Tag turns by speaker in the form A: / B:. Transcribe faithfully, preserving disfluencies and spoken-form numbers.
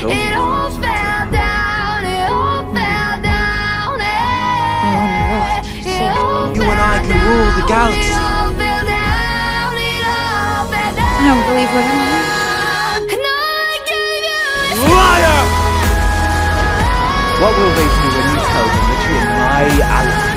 A: special.
B: It all fell down, it all fell down, eh. It all
A: You and I
B: fell
A: can rule the
B: down,
A: galaxy.
B: it all fell down, it all fell down.
C: I don't believe what I'm hearing.
B: And I gave you
A: Liar! What will they do when you tell them that you're my ally?